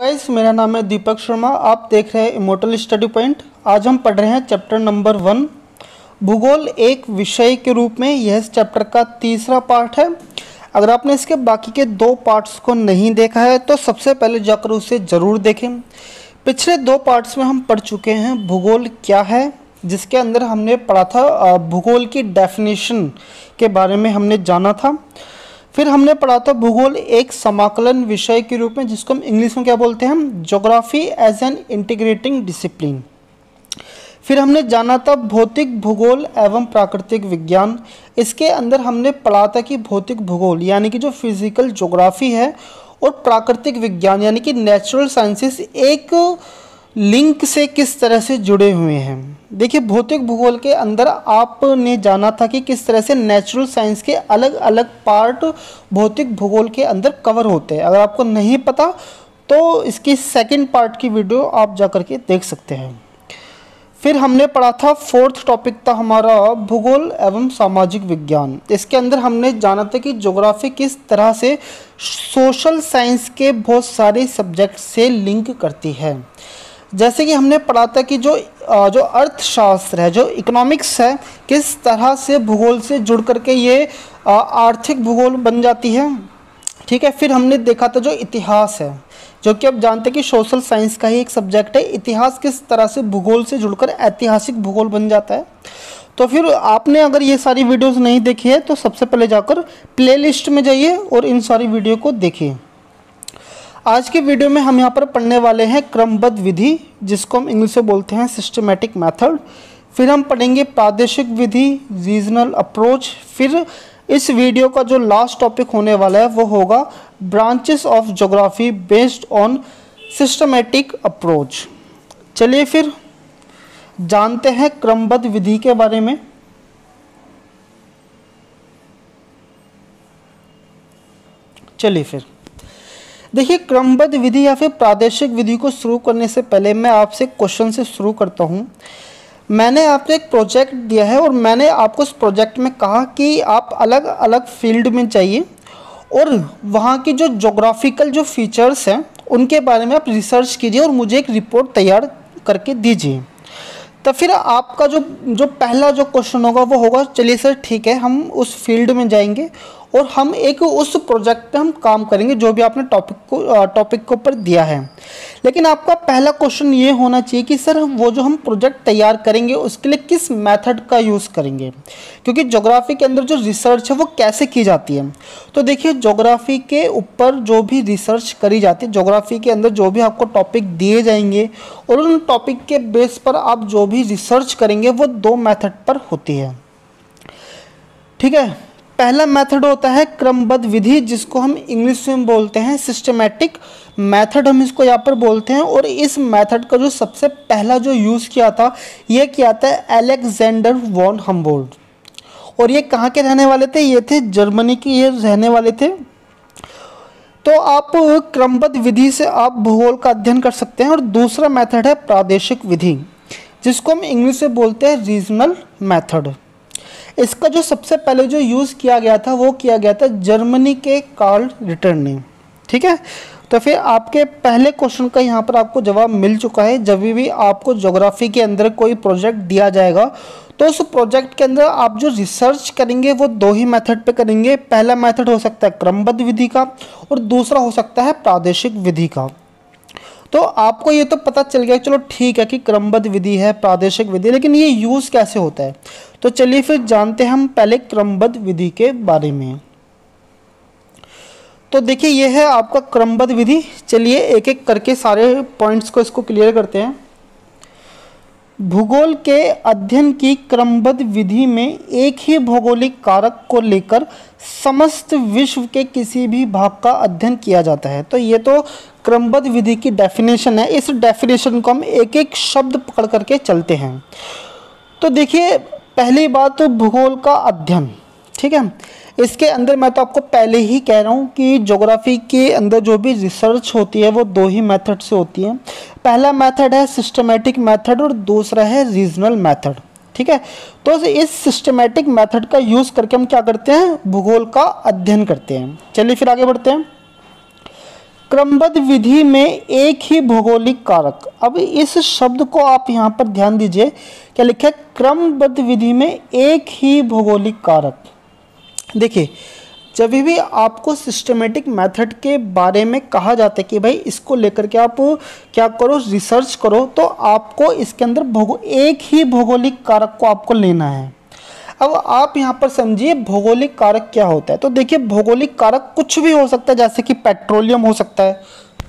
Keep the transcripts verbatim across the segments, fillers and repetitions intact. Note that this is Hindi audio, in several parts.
गाइस, मेरा नाम है दीपक शर्मा। आप देख रहे हैं इमोर्टल स्टडी पॉइंट। आज हम पढ़ रहे हैं चैप्टर नंबर वन, भूगोल एक विषय के रूप में। यह इस चैप्टर का तीसरा पार्ट है। अगर आपने इसके बाकी के दो पार्ट्स को नहीं देखा है तो सबसे पहले जाकर उसे ज़रूर देखें। पिछले दो पार्ट्स में हम पढ़ चुके हैं भूगोल क्या है, जिसके अंदर हमने पढ़ा था भूगोल की डेफिनेशन के बारे में हमने जाना था। फिर हमने पढ़ा था भूगोल एक समाकलन विषय के रूप में, जिसको हम इंग्लिश में क्या बोलते हैं, geography as an integrating discipline. फिर हमने जाना था भौतिक भूगोल एवं प्राकृतिक विज्ञान। इसके अंदर हमने पढ़ा था कि भौतिक भूगोल यानी कि जो फिजिकल ज्योग्राफी है और प्राकृतिक विज्ञान यानी कि नेचुरल साइंसेस एक लिंक से किस तरह से जुड़े हुए हैं। देखिए, भौतिक भूगोल के अंदर आपने जाना था कि किस तरह से नेचुरल साइंस के अलग अलग पार्ट भौतिक भूगोल के अंदर कवर होते हैं। अगर आपको नहीं पता तो इसकी सेकंड पार्ट की वीडियो आप जा कर के देख सकते हैं। फिर हमने पढ़ा था फोर्थ टॉपिक था हमारा भूगोल एवं सामाजिक विज्ञान। इसके अंदर हमने जाना था कि ज्योग्राफी किस तरह से सोशल साइंस के बहुत सारे सब्जेक्ट से लिंक करती है। जैसे कि हमने पढ़ा था कि जो जो अर्थशास्त्र है, जो इकोनॉमिक्स है, किस तरह से भूगोल से जुड़ करके ये आर्थिक भूगोल बन जाती है। ठीक है। फिर हमने देखा था जो इतिहास है, जो कि आप जानते हैं कि सोशल साइंस का ही एक सब्जेक्ट है। इतिहास किस तरह से भूगोल से जुड़कर ऐतिहासिक भूगोल बन जाता है। तो फिर आपने अगर ये सारी वीडियोस नहीं देखी है तो सबसे पहले जाकर प्लेलिस्ट में जाइए और इन सारी वीडियो को देखिए। आज के वीडियो में हम यहाँ पर पढ़ने वाले हैं क्रमबद्ध विधि, जिसको हम इंग्लिश में बोलते हैं सिस्टमैटिक मेथड। फिर हम पढ़ेंगे प्रादेशिक विधि, रीजनल अप्रोच। फिर इस वीडियो का जो लास्ट टॉपिक होने वाला है वो होगा branches of geography based on systematic approach. चलिए फिर जानते हैं क्रमबद्ध विधि के बारे में। चलिए फिर देखिए, क्रमबद्ध विधि या फिर प्रादेशिक विधि को शुरू करने से पहले मैं आपसे क्वेश्चन से शुरू करता हूँ। मैंने आपको एक प्रोजेक्ट दिया है और मैंने आपको उस प्रोजेक्ट में कहा कि आप अलग अलग फील्ड में जाइए और वहाँ की जो ज्योग्राफिकल जो फीचर्स हैं उनके बारे में आप रिसर्च कीजिए और मुझे एक रिपोर्ट तैयार करके दीजिए। तो फिर आपका जो जो पहला जो क्वेश्चन होगा वो होगा, चलिए सर ठीक है, हम उस फील्ड में जाएंगे और हम एक उस प्रोजेक्ट पे हम काम करेंगे जो भी आपने टॉपिक को टॉपिक के ऊपर दिया है। लेकिन आपका पहला क्वेश्चन ये होना चाहिए कि सर वो जो हम प्रोजेक्ट तैयार करेंगे उसके लिए किस मेथड का यूज़ करेंगे, क्योंकि ज्योग्राफी के अंदर जो रिसर्च है वो कैसे की जाती है। तो देखिए, ज्योग्राफी के ऊपर जो भी रिसर्च करी जाती है, ज्योग्राफी के अंदर जो भी आपको टॉपिक दिए जाएंगे और उन टॉपिक के बेस पर आप जो भी रिसर्च करेंगे वो दो मेथड पर होती है। ठीक है। पहला मेथड होता है क्रमबद्ध विधि, जिसको हम इंग्लिश में बोलते हैं सिस्टमैटिक मेथड, हम इसको यहाँ पर बोलते हैं। और इस मेथड का जो सबसे पहला जो यूज़ किया था ये किया था अलेक्जेंडर वॉन हम्बोल्ट। और ये कहाँ के रहने वाले थे, ये थे जर्मनी के ये रहने वाले थे। तो आप क्रमबद्ध विधि से आप भूगोल का अध्ययन कर सकते हैं। और दूसरा मेथड है प्रादेशिक विधि, जिसको हम इंग्लिश में बोलते हैं रीजनल मेथड। इसका जो सबसे पहले जो यूज़ किया गया था वो किया गया था जर्मनी के कार्ल रिटर ने। ठीक है। तो फिर आपके पहले क्वेश्चन का यहाँ पर आपको जवाब मिल चुका है। जब भी आपको ज्योग्राफी के अंदर कोई प्रोजेक्ट दिया जाएगा तो उस प्रोजेक्ट के अंदर आप जो रिसर्च करेंगे वो दो ही मेथड पे करेंगे। पहला मेथड हो सकता है क्रमबद्ध विधि का और दूसरा हो सकता है प्रादेशिक विधि का। तो आपको ये तो पता चल गया, चलो ठीक है कि क्रमबद्ध विधि है, प्रादेशिक विधि, लेकिन ये यूज़ कैसे होता है। तो चलिए फिर जानते हैं हम पहले क्रमबद्ध विधि के बारे में। तो देखिए, ये है आपका क्रमबद्ध विधि। चलिए एक एक करके सारे पॉइंट्स को इसको क्लियर करते हैं। भूगोल के अध्ययन की क्रमबद्ध विधि में एक ही भौगोलिक कारक को लेकर समस्त विश्व के किसी भी भाग का अध्ययन किया जाता है। तो ये तो क्रमबद्ध विधि की डेफिनेशन है। इस डेफिनेशन को हम एक एक शब्द पकड़ करके चलते हैं। तो देखिए, पहली बात तो भूगोल का अध्ययन। ठीक है। इसके अंदर मैं तो आपको पहले ही कह रहा हूँ कि ज्योग्राफी के अंदर जो भी रिसर्च होती है वो दो ही मेथड से होती है। पहला मेथड है सिस्टमैटिक मेथड और दूसरा है रीजनल मेथड। ठीक है। तो इस सिस्टमैटिक मेथड का यूज़ करके हम क्या करते हैं, भूगोल का अध्ययन करते हैं। चलिए फिर आगे बढ़ते हैं। क्रमबद्ध विधि में एक ही भौगोलिक कारक। अब इस शब्द को आप यहाँ पर ध्यान दीजिए, क्या लिखा है, क्रमबद्ध विधि में एक ही भौगोलिक कारक। देखिए, जब भी आपको सिस्टमेटिक मेथड के बारे में कहा जाता है कि भाई इसको लेकर के आप क्या करो, रिसर्च करो, तो आपको इसके अंदर भौगो एक ही भौगोलिक कारक को आपको लेना है। अब आप यहाँ पर समझिए भौगोलिक कारक क्या होता है। तो देखिए, भौगोलिक कारक कुछ भी हो सकता है, जैसे कि पेट्रोलियम हो सकता है,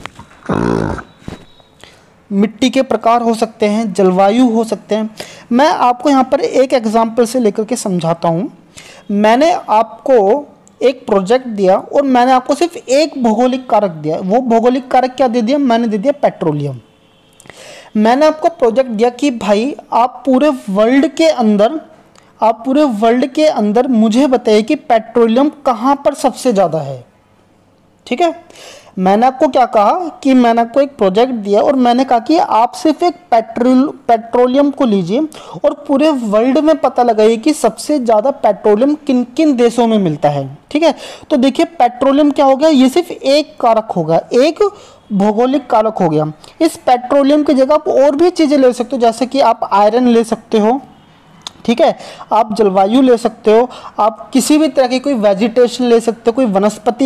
मिट्टी के प्रकार हो सकते हैं, जलवायु हो सकते हैं। मैं आपको यहाँ पर एक एग्जाम्पल से लेकर के समझाता हूँ। मैंने आपको एक प्रोजेक्ट दिया और मैंने आपको सिर्फ एक भौगोलिक कारक दिया। वो भौगोलिक कारक क्या दे दिया, मैंने दे दिया पेट्रोलियम। मैंने आपको प्रोजेक्ट दिया कि भाई आप पूरे वर्ल्ड के अंदर आप पूरे वर्ल्ड के अंदर मुझे बताइए कि पेट्रोलियम कहाँ पर सबसे ज़्यादा है। ठीक है, मैंने आपको क्या कहा कि मैंने आपको एक प्रोजेक्ट दिया और मैंने कहा कि आप सिर्फ एक पेट्रोल पेट्रोलियम को लीजिए और पूरे वर्ल्ड में पता लगाइए कि सबसे ज़्यादा पेट्रोलियम किन किन देशों में मिलता है। ठीक है, तो देखिए पेट्रोलियम क्या हो गया, ये सिर्फ एक कारक होगा, एक भौगोलिक कारक हो गया। इस पेट्रोलियम की जगह आप और भी चीज़ें ले सकते हो, जैसे कि आप आयरन ले सकते हो, ठीक है, आप जलवायु ले सकते हो, आप किसी भी तरह की कोई वेजिटेशन ले सकते हो, कोई वनस्पति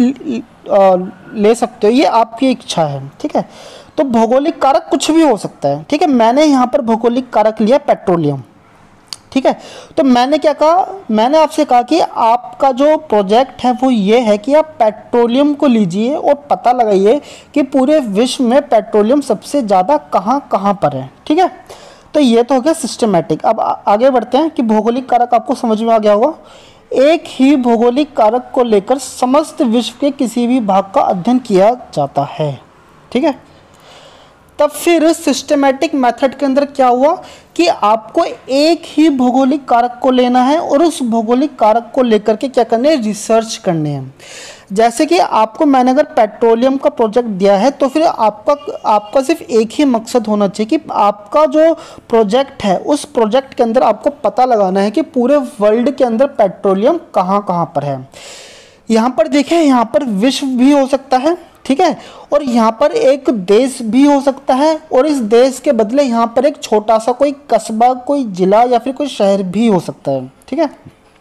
ले सकते हो, ये आपकी इच्छा है। ठीक है, तो भौगोलिक कारक कुछ भी हो सकता है। ठीक है, मैंने यहाँ पर भौगोलिक कारक लिया पेट्रोलियम। ठीक है, तो मैंने क्या कहा, मैंने आपसे कहा कि आपका जो प्रोजेक्ट है वो ये है कि आप पेट्रोलियम को लीजिए और पता लगाइए कि पूरे विश्व में पेट्रोलियम सबसे ज़्यादा कहाँ कहाँ पर है। ठीक है, तो ये तो हो गया सिस्टमैटिक। अब आगे बढ़ते हैं कि भौगोलिक कारक आपको समझ में आ गया होगा। एक ही भौगोलिक कारक को लेकर समस्त विश्व के किसी भी भाग का अध्ययन किया जाता है। ठीक है, तब फिर सिस्टमैटिक मेथड के अंदर क्या हुआ कि आपको एक ही भौगोलिक कारक को लेना है और उस भौगोलिक कारक को लेकर के क्या करने हैं, रिसर्च करने हैं। जैसे कि आपको मैंने अगर पेट्रोलियम का प्रोजेक्ट दिया है तो फिर आपका आपका सिर्फ एक ही मकसद होना चाहिए कि आपका जो प्रोजेक्ट है उस प्रोजेक्ट के अंदर आपको पता लगाना है कि पूरे वर्ल्ड के अंदर पेट्रोलियम कहाँ कहाँ पर है। यहाँ पर देखें, यहाँ पर विश्व भी हो सकता है, ठीक है, और यहाँ पर एक देश भी हो सकता है, और इस देश के बदले यहाँ पर एक छोटा सा कोई कस्बा, कोई जिला या फिर कोई शहर भी हो सकता है। ठीक है,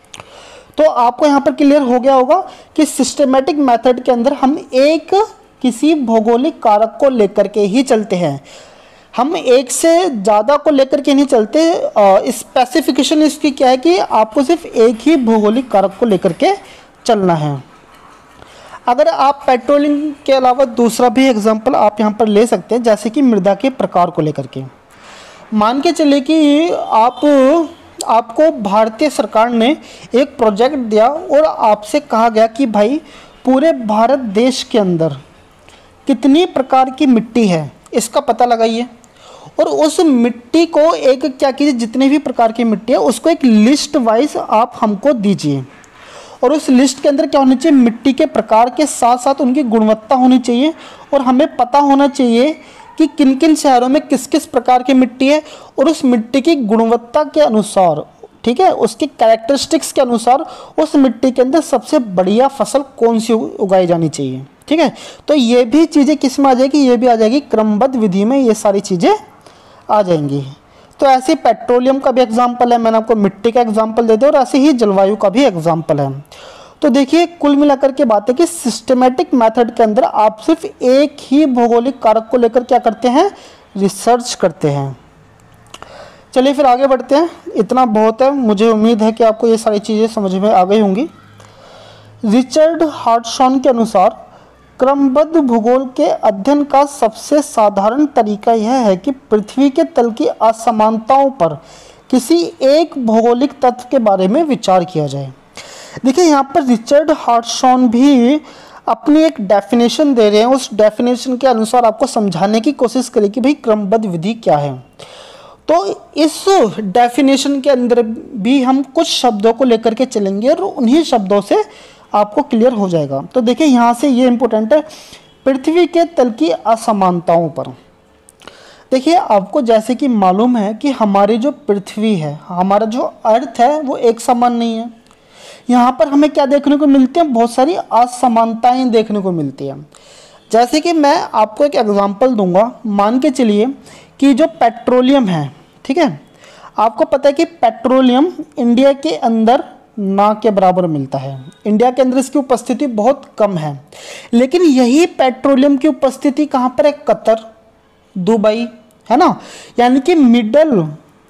तो आपको यहाँ पर क्लियर हो गया होगा कि सिस्टमेटिक मेथड के अंदर हम एक किसी भौगोलिक कारक को लेकर के ही चलते हैं, हम एक से ज़्यादा को लेकर के नहीं चलते। स्पेसिफिकेशन इसकी क्या है कि आपको सिर्फ एक ही भौगोलिक कारक को लेकर के चलना है। अगर आप पेट्रोलियम के अलावा दूसरा भी एग्जांपल आप यहाँ पर ले सकते हैं, जैसे कि मृदा के प्रकार को लेकर के। मान के चलिए कि आप आपको भारतीय सरकार ने एक प्रोजेक्ट दिया और आपसे कहा गया कि भाई पूरे भारत देश के अंदर कितनी प्रकार की मिट्टी है इसका पता लगाइए, और उस मिट्टी को एक क्या कीजिए, जितनी भी प्रकार की मिट्टी है उसको एक लिस्ट वाइज आप हमको दीजिए, और उस लिस्ट के अंदर क्या होना चाहिए, मिट्टी के प्रकार के साथ साथ उनकी गुणवत्ता होनी चाहिए, और हमें पता होना चाहिए कि किन किन शहरों में किस किस प्रकार की मिट्टी है, और उस मिट्टी की गुणवत्ता के अनुसार, ठीक है, उसकी कैरेक्टरिस्टिक्स के अनुसार उस मिट्टी के अंदर सबसे बढ़िया फसल कौन सी उगाई जानी चाहिए। ठीक है, तो ये भी चीज़ें किस में आ जाएगी, ये भी आ जाएगी क्रमबद्ध विधि में, ये सारी चीज़ें आ जाएंगी। तो ऐसे पेट्रोलियम का भी एग्जाम्पल है, मैंने आपको मिट्टी का एग्जाम्पल दे दिया, और ऐसे ही जलवायु का भी एग्जाम्पल है। तो देखिए कुल मिलाकर के बात है कि सिस्टमेटिक मेथड के अंदर आप सिर्फ एक ही भौगोलिक कारक को लेकर क्या करते हैं, रिसर्च करते हैं। चलिए फिर आगे बढ़ते हैं, इतना बहुत है, मुझे उम्मीद है कि आपको ये सारी चीज़ें समझ में आ गई होंगी। रिचर्ड हार्टशॉन के अनुसार क्रमबद्ध भूगोल के अध्ययन का सबसे साधारण तरीका यह है कि पृथ्वी के तल की असमानताओं पर किसी एक भौगोलिक तत्व के बारे में विचार किया जाए। देखिए यहाँ पर रिचर्ड हार्टशॉन भी अपनी एक डेफिनेशन दे रहे हैं, उस डेफिनेशन के अनुसार आपको समझाने की कोशिश करें कि भाई क्रमबद्ध विधि क्या है। तो इस डेफिनेशन के अंदर भी हम कुछ शब्दों को लेकर के चलेंगे और उन्हीं शब्दों से आपको क्लियर हो जाएगा। तो देखिए यहाँ से ये इम्पोर्टेंट है, पृथ्वी के तल की असमानताओं पर। देखिए आपको जैसे कि मालूम है कि हमारी जो पृथ्वी है, हमारा जो अर्थ है, वो एक समान नहीं है। यहाँ पर हमें क्या देखने को मिलती है, बहुत सारी असमानताएं देखने को मिलती है। जैसे कि मैं आपको एक एग्जांपल दूंगा, मान के चलिए कि जो पेट्रोलियम है, ठीक है, आपको पता है कि पेट्रोलियम इंडिया के अंदर ना के बराबर मिलता है, इंडिया के अंदर इसकी उपस्थिति बहुत कम है। लेकिन यही पेट्रोलियम की उपस्थिति कहाँ पर है? कतर, दुबई, है ना, यानी कि मिडल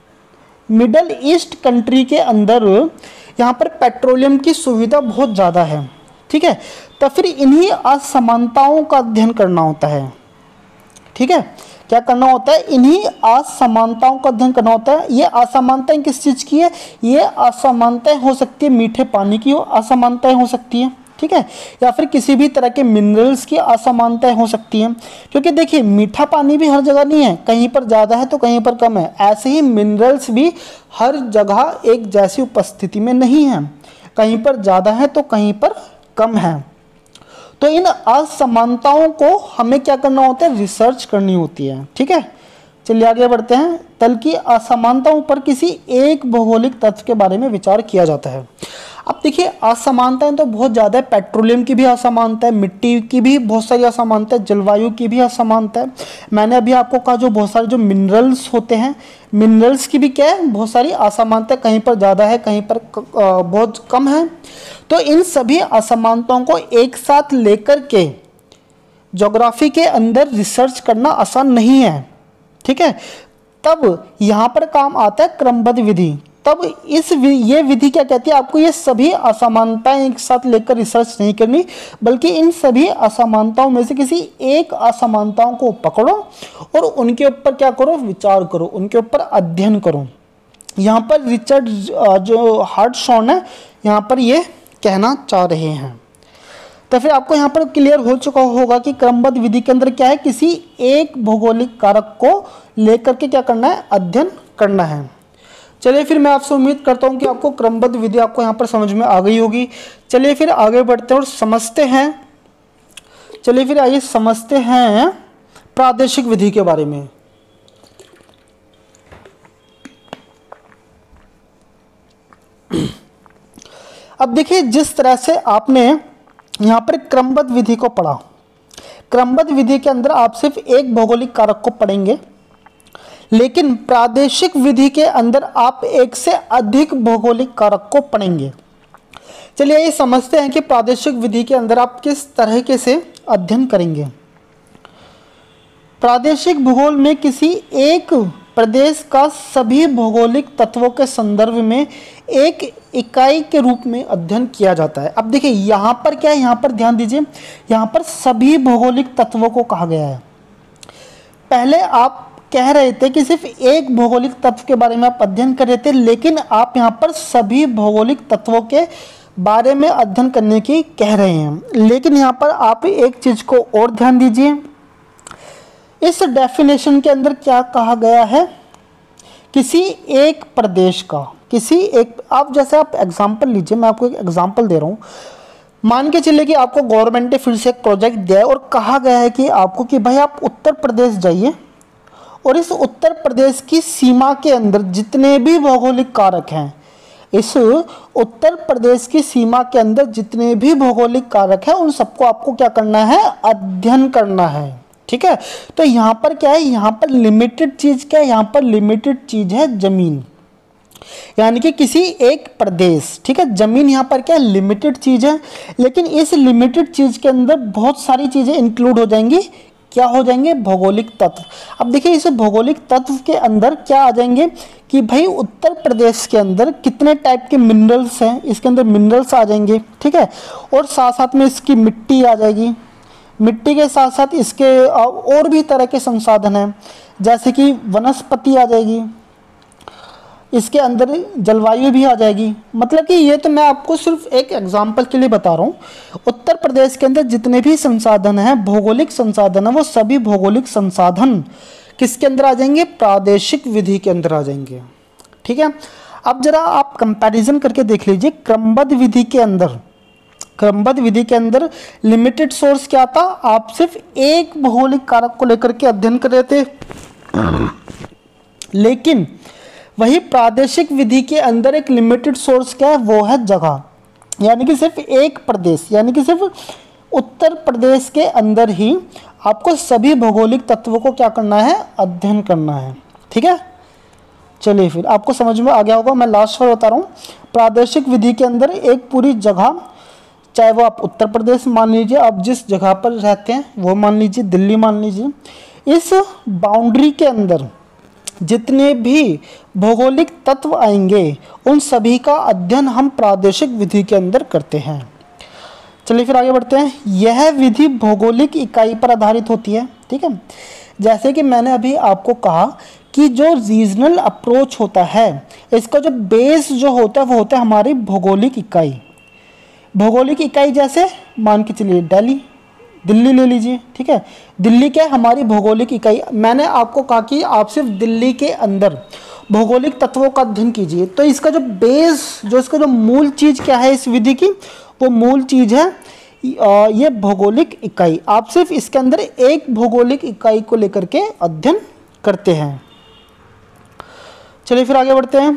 मिडल ईस्ट कंट्री के अंदर यहाँ पर पेट्रोलियम की सुविधा बहुत ज़्यादा है, ठीक है। तो फिर इन्हीं असमानताओं का अध्ययन करना होता है, ठीक है। क्या करना होता है? इन्हीं असमानताओं का अध्ययन करना होता है। ये असमानताएं किस चीज़ की है? ये असमानताएं हो सकती है मीठे पानी की असमानताएं हो सकती है, ठीक है, या फिर किसी भी तरह के मिनरल्स की असमानताएं हो सकती हैं। क्योंकि देखिए मीठा पानी भी हर जगह नहीं है, कहीं पर ज़्यादा है तो कहीं पर कम है। ऐसे ही मिनरल्स भी हर जगह एक जैसी उपस्थिति में नहीं है, कहीं पर ज़्यादा है तो कहीं पर कम है। तो इन असमानताओं को हमें क्या करना होता है? रिसर्च करनी होती है, ठीक है। चलिए आगे बढ़ते हैं। तल की असमानताओं पर किसी एक भौगोलिक तत्व के बारे में विचार किया जाता है। अब देखिए असमानताएं तो बहुत ज़्यादा है, पेट्रोलियम की भी असमानता है, मिट्टी की भी बहुत सारी असमानता है, जलवायु की भी असमानता है। मैंने अभी आपको कहा जो बहुत सारे जो मिनरल्स होते हैं, मिनरल्स की भी क्या है? बहुत सारी असमानता, कहीं पर ज़्यादा है कहीं पर बहुत कम है। तो इन सभी असमानताओं को एक साथ लेकर के ज्योग्राफी के अंदर रिसर्च करना आसान नहीं है, ठीक है। तब यहाँ पर काम आता है क्रमबद्ध विधि। तब इस ये विधि क्या कहती है? आपको ये सभी असमानताएं एक साथ लेकर रिसर्च नहीं करनी, बल्कि इन सभी असमानताओं में से किसी एक असमानताओं को पकड़ो और उनके ऊपर क्या करो? विचार करो, उनके ऊपर अध्ययन करो। यहाँ पर रिचर्ड जो हार्टशॉन है यहाँ पर ये कहना चाह रहे हैं। तो फिर आपको यहाँ पर क्लियर हो चुका होगा कि क्रमबद्ध विधि के अंदर क्या है? किसी एक भौगोलिक कारक को लेकर के क्या करना है? अध्ययन करना है। चलिए फिर मैं आपसे उम्मीद करता हूँ कि आपको क्रमबद्ध विधि आपको यहाँ पर समझ में आ गई होगी। चलिए फिर आगे बढ़ते हैं और समझते हैं। चलिए फिर आइए समझते हैं प्रादेशिक विधि के बारे में। अब देखिए जिस तरह से आपने यहाँ पर क्रमबद्ध विधि को पढ़ा, क्रमबद्ध विधि के अंदर आप सिर्फ एक भौगोलिक कारक को पढ़ेंगे, लेकिन प्रादेशिक विधि के अंदर आप एक से अधिक भौगोलिक कारक को पढ़ेंगे। चलिए ये समझते हैं कि प्रादेशिक विधि के अंदर आप किस तरीके से अध्ययन करेंगे। प्रादेशिक भूगोल में किसी एक प्रदेश का सभी भौगोलिक तत्वों के संदर्भ में एक इकाई के रूप में अध्ययन किया जाता है। अब देखिए यहाँ पर क्या है? यहाँ पर ध्यान दीजिए, यहाँ पर सभी भौगोलिक तत्वों को कहा गया है। पहले आप कह रहे थे कि सिर्फ एक भौगोलिक तत्व के बारे में आप अध्ययन कर रहे थे, लेकिन आप यहाँ पर सभी भौगोलिक तत्वों के बारे में अध्ययन करने की कह रहे हैं। लेकिन यहाँ पर आप एक चीज को और ध्यान दीजिए, इस डेफिनेशन के अंदर क्या कहा गया है? किसी एक प्रदेश का, किसी एक, आप जैसे आप एग्जाम्पल लीजिए, मैं आपको एक एग्जाम्पल दे रहा हूँ। मान के चलिए कि आपको गवर्नमेंट ने फिर से एक प्रोजेक्ट दिया है और कहा गया है कि आपको कि भाई आप उत्तर प्रदेश जाइए और इस उत्तर प्रदेश की सीमा के अंदर जितने भी भौगोलिक कारक हैं, इस उत्तर प्रदेश की सीमा के अंदर जितने भी भौगोलिक कारक हैं उन सबको आपको क्या करना है? अध्ययन करना है, ठीक है। तो यहाँ पर क्या है? यहाँ पर लिमिटेड चीज क्या है? यहाँ पर लिमिटेड चीज है जमीन, यानी कि किसी एक प्रदेश, ठीक है। जमीन यहाँ पर क्या है? लिमिटेड चीज है, लेकिन इस लिमिटेड चीज के अंदर बहुत सारी चीजें इंक्लूड हो जाएंगी। क्या हो जाएंगे? भौगोलिक तत्व। अब देखिए इस भौगोलिक तत्व के अंदर क्या आ जाएंगे कि भाई उत्तर प्रदेश के अंदर कितने टाइप के मिनरल्स हैं, इसके अंदर मिनरल्स आ जाएंगे, ठीक है। और साथ साथ में इसकी मिट्टी आ जाएगी, मिट्टी के साथ साथ इसके और भी तरह के संसाधन हैं, जैसे कि वनस्पति आ जाएगी, इसके अंदर जलवायु भी आ जाएगी। मतलब कि ये तो मैं आपको सिर्फ एक एग्जाम्पल के लिए बता रहा हूँ। उत्तर प्रदेश के अंदर जितने भी संसाधन हैं, भौगोलिक संसाधन है, वो सभी भौगोलिक संसाधन किसके अंदर आ जाएंगे? प्रादेशिक विधि के अंदर आ जाएंगे, ठीक है। अब जरा आप कंपैरिजन करके देख लीजिए। क्रमबद्ध विधि के अंदर क्रमबद्ध विधि के अंदर लिमिटेड सोर्स क्या था? आप सिर्फ एक भौगोलिक कारक को लेकर के अध्ययन कर रहे थे, लेकिन वही प्रादेशिक विधि के अंदर एक लिमिटेड सोर्स क्या है? वो है जगह, यानी कि सिर्फ एक प्रदेश, यानी कि सिर्फ उत्तर प्रदेश के अंदर ही आपको सभी भौगोलिक तत्वों को क्या करना है, अध्ययन करना है। ठीक है, चलिए फिर आपको समझ में आ गया होगा। मैं लास्ट पर बता रहा हूँ, प्रादेशिक विधि के अंदर एक पूरी जगह, चाहे वो आप उत्तर प्रदेश मान लीजिए, आप जिस जगह पर रहते हैं वो मान लीजिए, दिल्ली मान लीजिए, इस बाउंड्री के अंदर जितने भी भौगोलिक तत्व आएंगे उन सभी का अध्ययन हम प्रादेशिक विधि के अंदर करते हैं। चलिए फिर आगे बढ़ते हैं। यह विधि भौगोलिक इकाई पर आधारित होती है। ठीक है, जैसे कि मैंने अभी आपको कहा कि जो रीजनल अप्रोच होता है, इसका जो बेस जो होता है वो होता है हमारी भौगोलिक इकाई। भौगोलिक इकाई जैसे मान के चलिए दिल्ली, दिल्ली ले लीजिए। ठीक है, दिल्ली क्या है, हमारी भौगोलिक इकाई। मैंने आपको कहा कि आप सिर्फ दिल्ली के अंदर भौगोलिक तत्वों का अध्ययन कीजिए, तो इसका जो बेस, जो इसका जो मूल चीज़ क्या है इस विधि की, वो मूल चीज़ है ये भौगोलिक इकाई। आप सिर्फ इसके अंदर एक भौगोलिक इकाई को लेकर के अध्ययन करते हैं। चलिए फिर आगे बढ़ते हैं।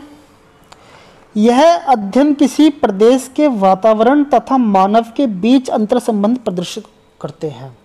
यह अध्ययन किसी प्रदेश के वातावरण तथा मानव के बीच अंतर संबंध प्रदर्शित करते हैं।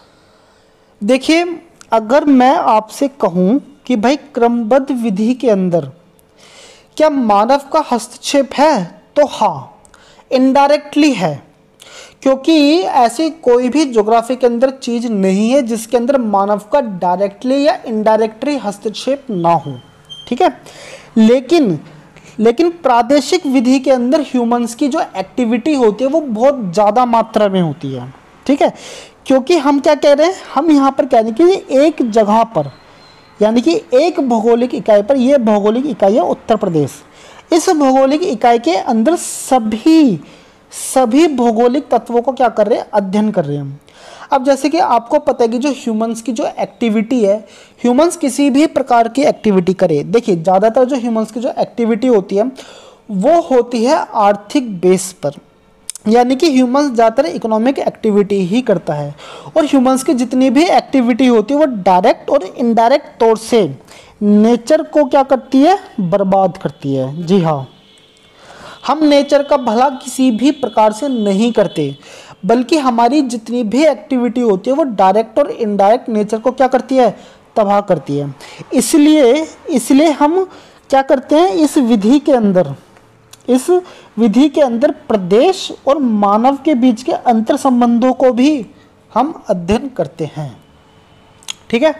देखिए, अगर मैं आपसे कहूं कि भाई क्रमबद्ध विधि के अंदर क्या मानव का हस्तक्षेप है, तो हाँ, इनडायरेक्टली है, क्योंकि ऐसी कोई भी ज्योग्राफी के अंदर चीज़ नहीं है जिसके अंदर मानव का डायरेक्टली या इनडायरेक्टली हस्तक्षेप ना हो। ठीक है, लेकिन लेकिन प्रादेशिक विधि के अंदर ह्यूमंस की जो एक्टिविटी होती है वो बहुत ज़्यादा मात्रा में होती है। ठीक है, क्योंकि हम क्या कह रहे हैं, हम यहाँ पर कह रहे हैं कि एक जगह पर, यानी कि एक भौगोलिक इकाई पर, यह भौगोलिक इकाई है उत्तर प्रदेश, इस भौगोलिक इकाई के अंदर सभी सभी भौगोलिक तत्वों को क्या कर रहे हैं, अध्ययन कर रहे हैं। अब जैसे कि आपको पता है कि जो ह्यूमंस की जो एक्टिविटी है, ह्यूमंस किसी भी प्रकार की एक्टिविटी करे, देखिए ज़्यादातर जो ह्यूमंस की जो एक्टिविटी होती है वो होती है आर्थिक बेस पर, यानी कि ह्यूमंस ज़्यादातर इकोनॉमिक एक्टिविटी ही करता है, और ह्यूमंस की जितनी भी एक्टिविटी होती है वो डायरेक्ट और इनडायरेक्ट तौर से नेचर को क्या करती है, बर्बाद करती है। जी हाँ, हम नेचर का भला किसी भी प्रकार से नहीं करते, बल्कि हमारी जितनी भी एक्टिविटी होती है वो डायरेक्ट और इनडायरेक्ट नेचर को क्या करती है, तबाह करती है। इसलिए इसलिए हम क्या करते हैं, इस विधि के अंदर इस विधि के अंदर प्रदेश और मानव के बीच के अंतर संबंधों को भी हम अध्ययन करते हैं। ठीक है,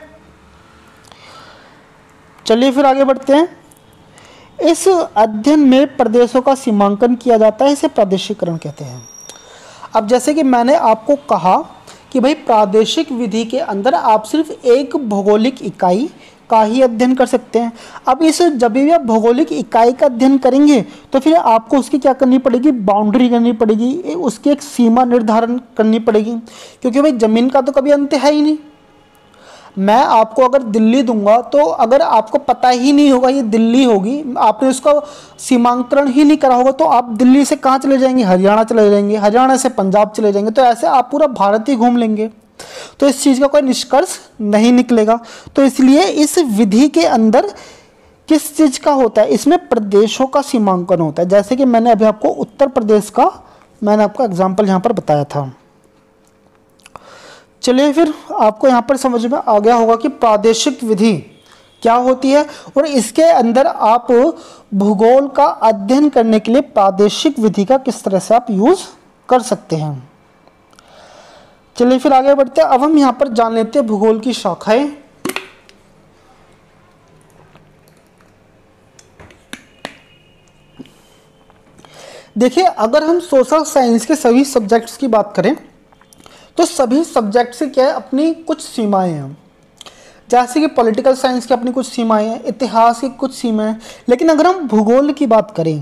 चलिए फिर आगे बढ़ते हैं। इस अध्ययन में प्रदेशों का सीमांकन किया जाता है, इसे प्रादेशिकरण कहते हैं। अब जैसे कि मैंने आपको कहा कि भाई प्रादेशिक विधि के अंदर आप सिर्फ एक भौगोलिक इकाई का ही अध्ययन कर सकते हैं। अब इस जब भी आप भौगोलिक इकाई का अध्ययन करेंगे तो फिर आपको उसकी क्या करनी पड़ेगी, बाउंड्री करनी पड़ेगी, उसकी एक सीमा निर्धारण करनी पड़ेगी, क्योंकि भाई ज़मीन का तो कभी अंत है ही नहीं। मैं आपको अगर दिल्ली दूंगा तो अगर आपको पता ही नहीं होगा ये दिल्ली होगी, आपने उसका सीमांकन ही नहीं करा होगा, तो आप दिल्ली से कहाँ चले जाएंगे, हरियाणा चले जाएंगे, हरियाणा से पंजाब चले जाएंगे, तो ऐसे आप पूरा भारत ही घूम लेंगे, तो इस चीज़ का कोई निष्कर्ष नहीं निकलेगा। तो इसलिए इस विधि के अंदर किस चीज़ का होता है, इसमें प्रदेशों का सीमांकन होता है। जैसे कि मैंने अभी आपको उत्तर प्रदेश का मैंने आपको एग्जाम्पल यहाँ पर बताया था। चलिए फिर आपको यहाँ पर समझ में आ गया होगा कि प्रादेशिक विधि क्या होती है, और इसके अंदर आप भूगोल का अध्ययन करने के लिए प्रादेशिक विधि का किस तरह से आप यूज कर सकते हैं। चलिए फिर आगे बढ़ते हैं। अब हम यहाँ पर जान लेते हैं भूगोल की शाखाएं। देखिए, अगर हम सोशल साइंस के सभी सब्जेक्ट्स की बात करें तो सभी सब्जेक्ट से क्या है, अपनी कुछ सीमाएं हैं। जैसे कि पॉलिटिकल साइंस की अपनी कुछ सीमाएं हैं, इतिहास की कुछ सीमाएं हैं, लेकिन अगर हम भूगोल की बात करें,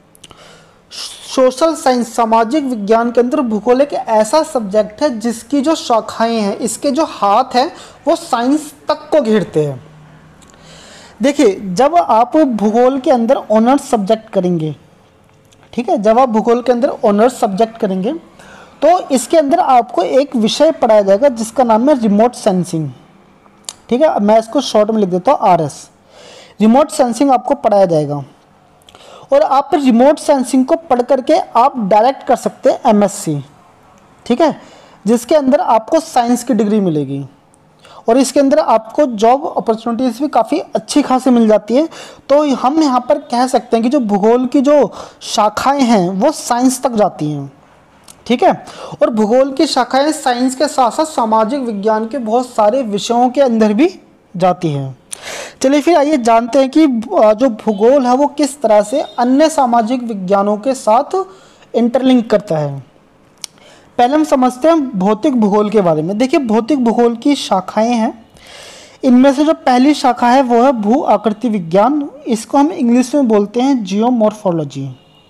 सोशल साइंस सामाजिक विज्ञान के अंदर भूगोल एक ऐसा सब्जेक्ट है जिसकी जो शाखाएं हैं, इसके जो हाथ हैं वो साइंस तक को घेरते हैं। देखिए, जब आप भूगोल के अंदर ऑनर्स सब्जेक्ट करेंगे, ठीक है, जब आप भूगोल के अंदर ऑनर्स सब्जेक्ट करेंगे तो इसके अंदर आपको एक विषय पढ़ाया जाएगा जिसका नाम है रिमोट सेंसिंग। ठीक है, मैं इसको शॉर्ट में लिख देता हूँ आर एस। रिमोट सेंसिंग आपको पढ़ाया जाएगा, और आप रिमोट सेंसिंग को पढ़ करके आप डायरेक्ट कर सकते हैं एम एस सी। ठीक है, जिसके अंदर आपको साइंस की डिग्री मिलेगी और इसके अंदर आपको जॉब अपॉर्चुनिटीज़ भी काफ़ी अच्छी खासी मिल जाती है। तो हम यहाँ पर कह सकते हैं कि जो भूगोल की जो शाखाएं हैं वो साइंस तक जाती हैं, ठीक है। और भूगोल की शाखाएं साइंस के साथ साथ सामाजिक विज्ञान के बहुत सारे विषयों के अंदर भी जाती हैं। चलिए फिर आइए जानते हैं कि जो भूगोल है वो किस तरह से अन्य सामाजिक विज्ञानों के साथ इंटरलिंक करता है। पहले हम समझते हैं भौतिक भूगोल के बारे में। देखिए भौतिक भूगोल की शाखाएं हैं, इनमें से जो पहली शाखा है वो है भू आकृति विज्ञान। इसको हम इंग्लिश में बोलते हैं जियोमॉर्फोलॉजी,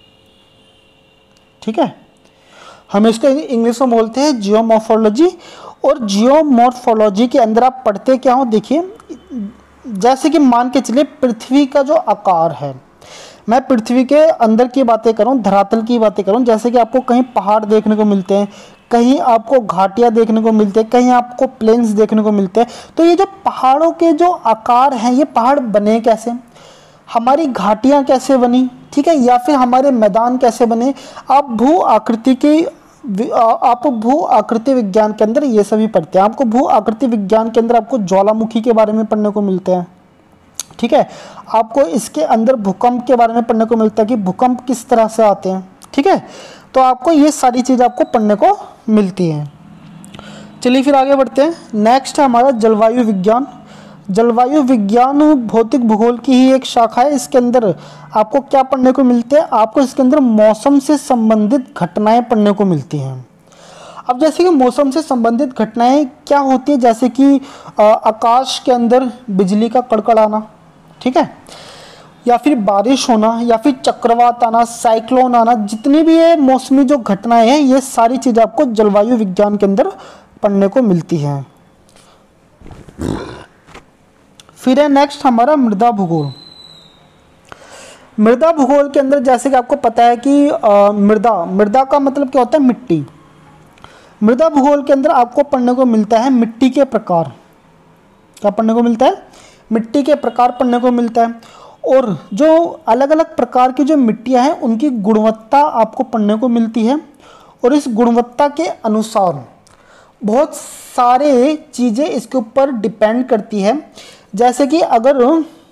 ठीक है। हम इसको इंग्लिश में बोलते हैं जियोमॉर्फोलॉजी। और जियोमॉर्फोलॉजी के अंदर आप पढ़ते क्या हो, देखिए जैसे कि मान के चलिए पृथ्वी का जो आकार है, मैं पृथ्वी के अंदर की बातें करूं, धरातल की बातें करूं, जैसे कि आपको कहीं पहाड़ देखने को मिलते हैं, कहीं आपको घाटियां देखने को मिलते हैं, कहीं आपको प्लेन्स देखने को मिलते हैं। तो ये जो पहाड़ों के जो आकार हैं, ये पहाड़ बने कैसे, हमारी घाटियां कैसे बनी, ठीक है, या फिर हमारे मैदान कैसे बने। आप भू आकृति की आप भू आकृति विज्ञान के अंदर ये सभी पढ़ते हैं। आपको भू आकृति विज्ञान के अंदर आपको ज्वालामुखी के बारे में पढ़ने को मिलते हैं, ठीक है। आपको इसके अंदर भूकंप के बारे में पढ़ने को मिलता है कि भूकंप किस तरह से आते हैं, ठीक है। तो आपको ये सारी चीज़ आपको पढ़ने को मिलती हैं। चलिए फिर आगे बढ़ते हैं। नेक्स्ट है हमारा जलवायु विज्ञान। जलवायु विज्ञान भौतिक भूगोल की ही एक शाखा है। इसके अंदर आपको क्या पढ़ने को मिलते हैं, आपको इसके अंदर मौसम से संबंधित घटनाएं पढ़ने को मिलती हैं। अब जैसे कि मौसम से संबंधित घटनाएं क्या होती है, जैसे कि आकाश के अंदर बिजली का कड़कड़ाना, ठीक है, या फिर बारिश होना, या फिर चक्रवात आना, साइक्लोन आना, जितनी भी ये मौसमी जो घटनाएं हैं, ये सारी चीज़ें आपको जलवायु विज्ञान के अंदर पढ़ने को मिलती हैं। फिर है नेक्स्ट हमारा मृदा भूगोल। मृदा भूगोल के अंदर जैसे कि आपको पता है कि आ, मृदा मृदा का मतलब क्या होता है, मिट्टी। मृदा भूगोल के अंदर आपको पढ़ने को मिलता है मिट्टी के प्रकार। क्या पढ़ने को मिलता है, मिट्टी के प्रकार पढ़ने को मिलता है। और जो अलग अलग प्रकार की जो मिट्टियां हैं उनकी गुणवत्ता आपको पढ़ने को मिलती है। और इस गुणवत्ता के अनुसार बहुत सारे चीज़ें इसके ऊपर डिपेंड करती है। जैसे कि अगर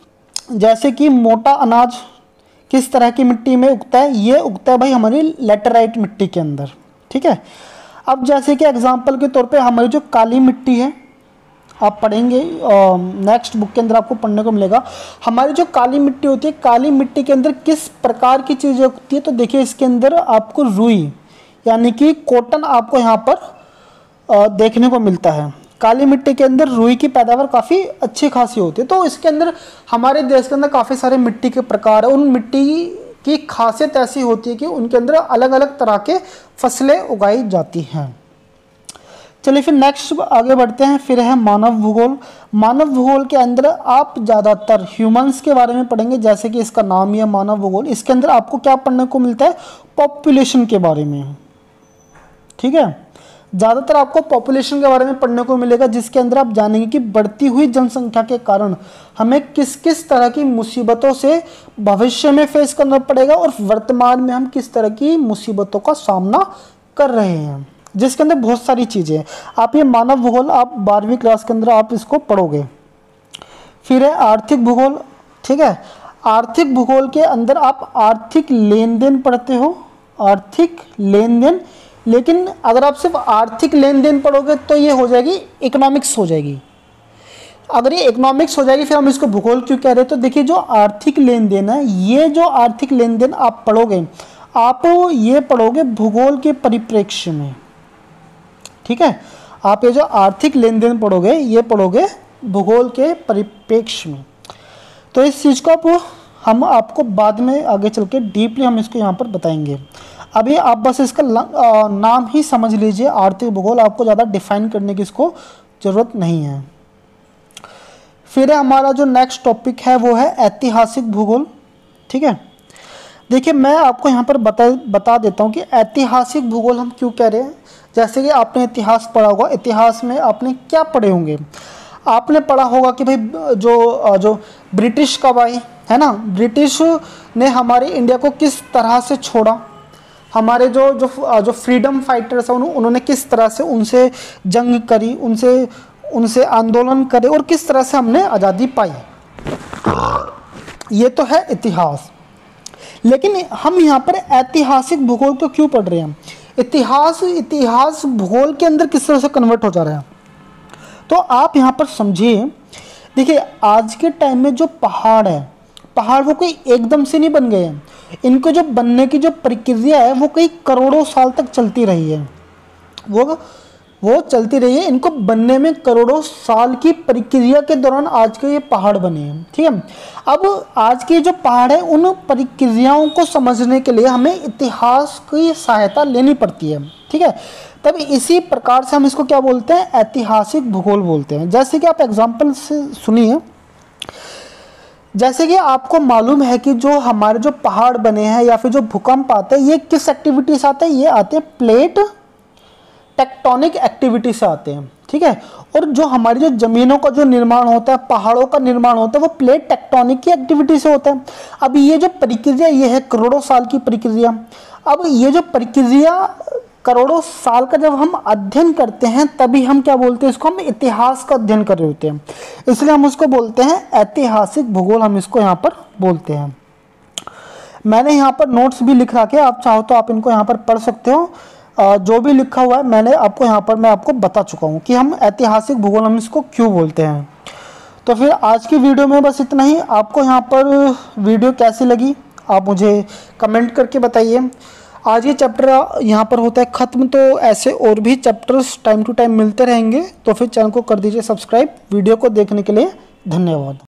जैसे कि मोटा अनाज किस तरह की मिट्टी में उगता है, ये उगता है भाई हमारी लेटराइट मिट्टी के अंदर, ठीक है। अब जैसे कि एग्जांपल के तौर पे हमारी जो काली मिट्टी है, आप पढ़ेंगे नेक्स्ट बुक के अंदर आपको पढ़ने को मिलेगा। हमारी जो काली मिट्टी होती है, काली मिट्टी के अंदर किस प्रकार की चीज़ें उगती है, तो देखिए इसके अंदर आपको रुई यानी कि कॉटन आपको यहाँ पर आ, देखने को मिलता है। काली मिट्टी के अंदर रुई की पैदावार काफ़ी अच्छी खासी होती है। तो इसके अंदर हमारे देश के अंदर काफ़ी सारे मिट्टी के प्रकार है। उन मिट्टी की खासियत ऐसी होती है कि उनके अंदर अलग अलग तरह के फसलें उगाई जाती हैं। चलिए फिर नेक्स्ट आगे बढ़ते हैं। फिर है मानव भूगोल। मानव भूगोल के अंदर आप ज़्यादातर ह्यूमंस के बारे में पढ़ेंगे, जैसे कि इसका नाम ही है मानव भूगोल। इसके अंदर आपको क्या पढ़ने को मिलता है, पॉपुलेशन के बारे में, ठीक है। ज़्यादातर आपको पॉपुलेशन के बारे में पढ़ने को मिलेगा, जिसके अंदर आप जानेंगे कि बढ़ती हुई जनसंख्या के कारण हमें किस किस तरह की मुसीबतों से भविष्य में फेस करना पड़ेगा और वर्तमान में हम किस तरह की मुसीबतों का सामना कर रहे हैं, जिसके अंदर बहुत सारी चीज़ें हैं। आप ये मानव भूगोल आप बारहवीं क्लास के अंदर आप इसको पढ़ोगे। फिर है आर्थिक भूगोल, ठीक है। आर्थिक भूगोल के अंदर आप आर्थिक लेन देन पढ़ते हो, आर्थिक लेन देन। लेकिन अगर आप सिर्फ आर्थिक लेन देन पढ़ोगे तो ये हो जाएगी इकोनॉमिक्स हो जाएगी। अगर ये इकोनॉमिक्स हो जाएगी फिर हम इसको भूगोल क्यों कह रहे हैं, तो देखिए जो आर्थिक लेन देन है, ये जो आर्थिक लेन देन आप पढ़ोगे, आप ये पढ़ोगे भूगोल के परिप्रेक्ष्य में, ठीक है। आप ये जो आर्थिक लेन देन पढ़ोगे ये पढ़ोगे भूगोल के परिप्रेक्ष्य में। तो इस चीज़ को आप हम आपको बाद में आगे चल के डीपली हम इसको यहाँ पर बताएंगे। अभी आप बस इसका नाम ही समझ लीजिए आर्थिक भूगोल, आपको ज़्यादा डिफाइन करने की इसको ज़रूरत नहीं है। फिर हमारा जो नेक्स्ट टॉपिक है वो है ऐतिहासिक भूगोल, ठीक है। देखिए मैं आपको यहाँ पर बता बता देता हूँ कि ऐतिहासिक भूगोल हम क्यों कह रहे हैं। जैसे कि आपने इतिहास पढ़ा होगा, इतिहास में आपने क्या पढ़े होंगे, आपने पढ़ा होगा कि भाई जो जो ब्रिटिश कब आए, है ना, ब्रिटिश ने हमारे इंडिया को किस तरह से छोड़ा, हमारे जो जो जो फ्रीडम फाइटर्स हैं उन्होंने किस तरह से उनसे जंग करी, उनसे उनसे आंदोलन करे और किस तरह से हमने आज़ादी पाई। ये तो है इतिहास। लेकिन हम यहाँ पर ऐतिहासिक भूगोल को क्यों पढ़ रहे हैं? इतिहास इतिहास भूगोल के अंदर किस तरह से कन्वर्ट हो जा रहा है, तो आप यहाँ पर समझिए। देखिए, आज के टाइम में जो पहाड़ है, पहाड़ वो कोई एकदम से नहीं बन गए हैं। इनको जो बनने की जो प्रक्रिया है वो कई करोड़ों साल तक चलती रही है, वो वो चलती रही है। इनको बनने में करोड़ों साल की प्रक्रिया के दौरान आज के ये पहाड़ बने हैं, ठीक है। अब आज के जो पहाड़ है उन प्रक्रियाओं को समझने के लिए हमें इतिहास की सहायता लेनी पड़ती है, ठीक है। तब इसी प्रकार से हम इसको क्या बोलते हैं? ऐतिहासिक भूगोल बोलते हैं। जैसे कि आप एग्जाम्पल से सुनिए, जैसे कि आपको मालूम है कि जो हमारे जो पहाड़ बने हैं या फिर जो भूकंप आते हैं, ये किस एक्टिविटी से आते हैं? ये आते हैं प्लेट टेक्टोनिक एक्टिविटी से आते हैं, ठीक है। और जो हमारी जो जमीनों का जो निर्माण होता है, पहाड़ों का निर्माण होता है, वो प्लेट टेक्टोनिक की एक्टिविटी से होता है। अब ये जो प्रक्रिया ये है करोड़ों साल की प्रक्रिया। अब ये जो प्रक्रिया करोड़ों साल का जब हम अध्ययन करते हैं तभी हम क्या बोलते हैं? इसको हम इतिहास का अध्ययन कर रहे होते हैं, इसलिए हम उसको बोलते हैं ऐतिहासिक भूगोल, हम इसको यहाँ पर बोलते हैं। मैंने यहाँ पर नोट्स भी लिख रखे, आप चाहो तो आप इनको यहाँ पर पढ़ सकते हो। जो भी लिखा हुआ है मैंने आपको यहाँ पर मैं आपको बता चुका हूँ कि हम ऐतिहासिक भूगोल हम इसको क्यों बोलते हैं। तो फिर आज की वीडियो में बस इतना ही। आपको यहाँ पर वीडियो कैसी लगी आप मुझे कमेंट करके बताइए। आज ये चैप्टर यहाँ पर होता है ख़त्म, तो ऐसे और भी चैप्टर्स टाइम टू टाइम मिलते रहेंगे। तो फिर चैनल को कर दीजिए सब्सक्राइब। वीडियो को देखने के लिए धन्यवाद।